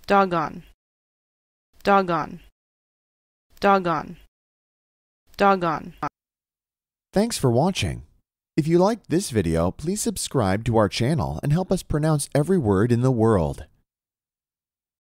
Doggone, doggone, doggone, doggone. Thanks for watching. If you liked this video, please subscribe to our channel and help us pronounce every word in the world.